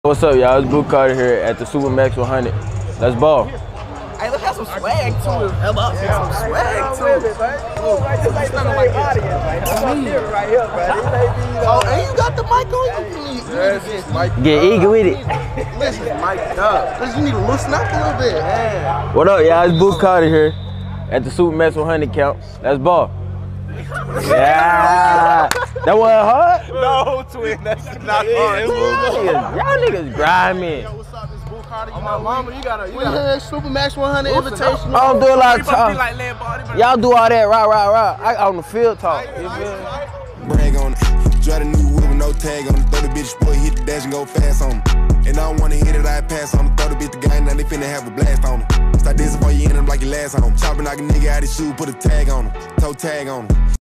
What's up, y'all? It's Blue Carter here at the Supermax 100. Let's ball. Hey, look, got some swag to it. Got some swag to it. Oh, and you got the mic on you? Get eager with it. Listen, mic up. Listen, you need to loosen up a little bit. Man. What up, y'all? It's Blue Carter here at the Supermax 100 count. Let's ball. Yeah. That wasn't hard? No, twin, that's not hard. Y'all niggas grimy. What's up, this Blue Carter? You know, mama, you gotta Supermax 100 invitation. I don't do a lot of talk. Y'all do all that rah. I on the field talk. Brag on it. Try the new whip with no tag on it. Throw the bitch sport, hit the dash and go fast on it. And I don't wanna hit it, I pass on it. Throw the bitch the game, now they finna have a blast on it. Start this before you end up like your last home. Chopping like a nigga out his shoe, put a tag on him. Toe tag on him.